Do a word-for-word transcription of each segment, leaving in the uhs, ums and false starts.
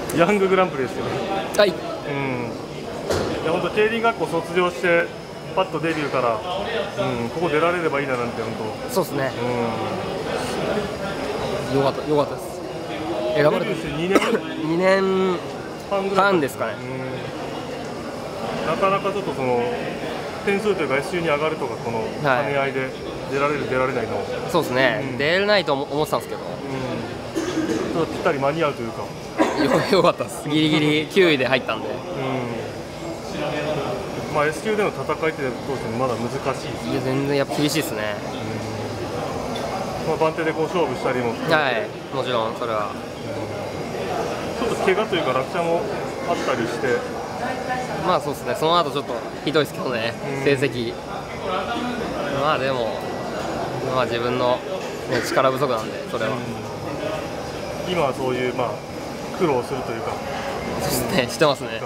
ヤンググランプリですよね。 はい。 うん。いや本当競輪学校卒業してパッとデビューから、うん、ここ出られればいいななんて本当。 そうですね。 うん。 よかったよかったです。選ばれてにねんにねんはんですかね。 なかなかちょっとその点数というか エス 級に上がるとかこの兼ね合いで出られる出られないの。 そうですね。うん、出れないと思ってたんですけど。 うん。ちょっとぴったり間に合うというか。 よよかったです。ギリギリきゅういで入ったんで。うん。 まあ エス 級での戦いってどうしてもまだ難しいです。 いや全然やっぱ厳しいですね。 うん、まあ番手でこう勝負したりも。 はい。もちろんそれは。 ちょっと怪我というか落車もあったりして。 まあそうですね。その後ちょっとひどいですけどね。うん、成績。まあでもまあ自分の、ね、力不足なんでそれは。うん、 今はそういうまあ苦労するというか。 そうですね。してますね。はい。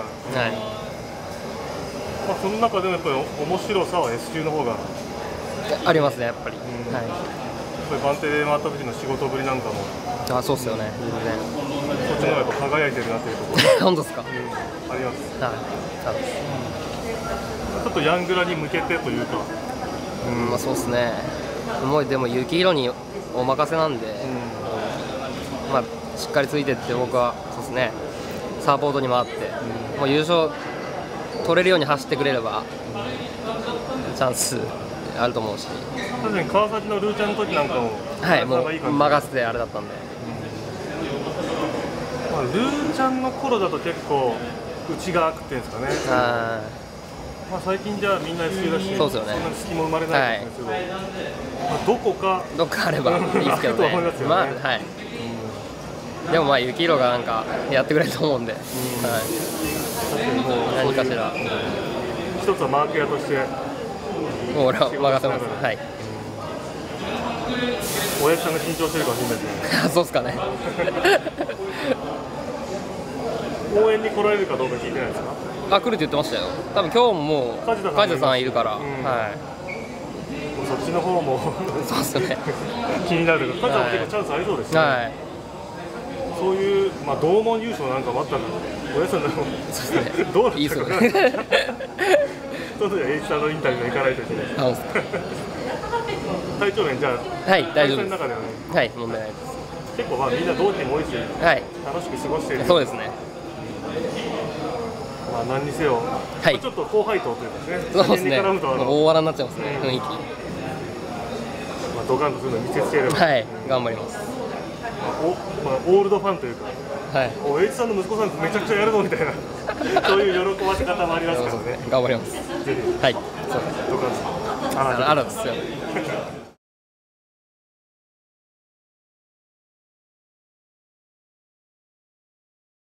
まあその中でもやっぱり面白さは エス 級の方がありますねやっぱり。はい。 これ番手で回った時の仕事ぶりなんかも。 あ、そうっすよね。全然。 そっちの方がやっぱ輝いてるなっていうところ。 本当ですか。うん、 あります。 はい。そうです。 ちょっとヤングラに向けてというか。 うん、まあそうですね。もうでも幸宏にお任せなんで、うん、まあしっかりついてって僕はそうですね。サポートに回って、うん、もう優勝取れるように走ってくれれば、うん、チャンスあると思うし。 確かに川崎のルーちゃんの時なんかもはいもう任せてあれだったんで。 まあ、ルーちゃんの頃だと結構内が開くっていうんですかね。あまあ最近じゃあみんな エス 級だし、 そうですよね。 そんな隙も生まれないんですけど、はい、まあどこかどっかあればいいですけどね。まあはい。うん、でもまあ幸宏がなんかやってくれると思うんで、うん、はい。何かしら一つはマーケアとしてもう俺は任せます。はい。 親父さんが緊張してるかもしれないですね。 そうっすかね。 応援に来られるかどうか聞いてないですか。 あ、来るって言ってましたよ。多分今日ももう梶田さんいるから、うん、はい。 そっちの方もそうっすね。 気になるけど、梶田も結構チャンスありそうですね。はい。そういうまあ同門優勝なんかもあったら、親さんのそうですね。どうなんですか。いいですよね。その時は栄一さんのインタビューが行かないといけない。あ、体調面じゃあ、 はい、大丈夫です。 の中ではね、 はい、問題ないです。 結構まあみんな同期も多いし、はい、楽しく過ごしている。 そうですね。 まあ何にせよ、はい、ちょっと後輩党というかね、 そうですね。大笑いになっちゃいますね、雰囲気。まあドカンとするのを見せつければ、 はい、頑張ります。 お、まあオールドファンというか、はい、お栄一さんの息子さんめちゃくちゃやるのみたいな、そういう喜ばせ方もありますからね。 頑張ります。 ぜひ、 はい、そうです。 ドカンと。 あらですよ。